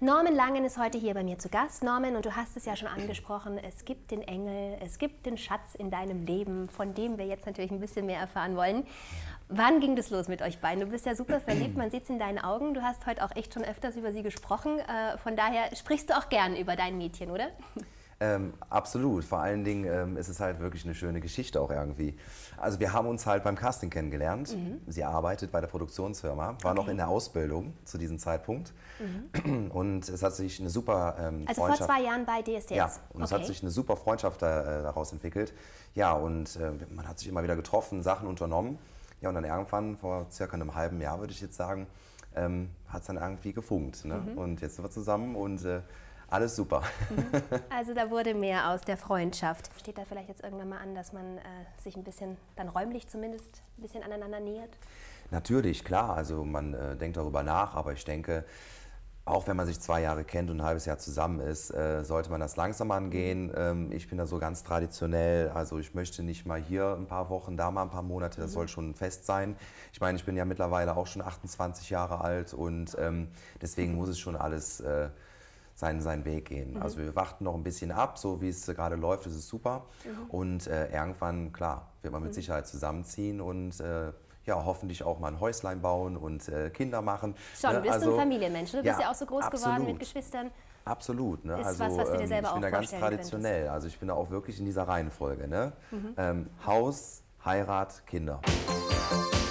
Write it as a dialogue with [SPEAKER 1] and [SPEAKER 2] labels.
[SPEAKER 1] Norman Langen ist heute hier bei mir zu Gast. Norman, und du hast es ja schon angesprochen, es gibt den Engel, es gibt den Schatz in deinem Leben, von dem wir jetzt natürlich ein bisschen mehr erfahren wollen. Wann ging das los mit euch beiden? Du bist ja super verliebt, man sieht es in deinen Augen. Du hast heute auch echt schon öfters über sie gesprochen. Von daher sprichst du auch gern über dein Mädchen, oder?
[SPEAKER 2] Absolut. Vor allen Dingen ist es halt wirklich eine schöne Geschichte auch irgendwie. Also wir haben uns halt beim Casting kennengelernt. Sie arbeitet bei der Produktionsfirma, war noch in der Ausbildung zu diesem Zeitpunkt. Und es hat sich eine super
[SPEAKER 1] Also
[SPEAKER 2] Freundschaft...
[SPEAKER 1] vor 2 Jahren bei DSDS?
[SPEAKER 2] Ja, und es hat sich eine super Freundschaft daraus entwickelt. Ja, und man hat sich immer wieder getroffen, Sachen unternommen. Ja, und dann irgendwann, vor circa einem halben Jahr, würde ich jetzt sagen, hat es dann irgendwie gefunkt. Ne? Und jetzt sind wir zusammen und... alles super.
[SPEAKER 1] Also da wurde mehr aus der Freundschaft. Steht da vielleicht jetzt irgendwann mal an, dass man sich ein bisschen, dann räumlich zumindest, ein bisschen aneinander nähert?
[SPEAKER 2] Natürlich, klar. Also man denkt darüber nach, aber ich denke, auch wenn man sich 2 Jahre kennt und ein halbes Jahr zusammen ist, sollte man das langsam angehen. Ich bin da so ganz traditionell, also ich möchte nicht mal hier ein paar Wochen, da mal ein paar Monate, das soll schon fest sein. Ich meine, ich bin ja mittlerweile auch schon 28 Jahre alt und deswegen muss es schon alles... seinen Weg gehen. Also wir warten noch ein bisschen ab, so wie es gerade läuft, ist es super. Und irgendwann, klar, wird man mit Sicherheit zusammenziehen und ja, hoffentlich auch mal ein Häuslein bauen und Kinder machen.
[SPEAKER 1] Schon, bist du ein Familienmensch, du bist ja auch so groß
[SPEAKER 2] absolut
[SPEAKER 1] geworden mit Geschwistern.
[SPEAKER 2] Absolut. Ne?
[SPEAKER 1] Ist
[SPEAKER 2] also,
[SPEAKER 1] was du dir selber
[SPEAKER 2] ich bin
[SPEAKER 1] auch
[SPEAKER 2] da ganz
[SPEAKER 1] vorstellen
[SPEAKER 2] traditionell,
[SPEAKER 1] könntest.
[SPEAKER 2] also ich bin da auch wirklich in dieser Reihenfolge. Ne? Haus, Heirat, Kinder.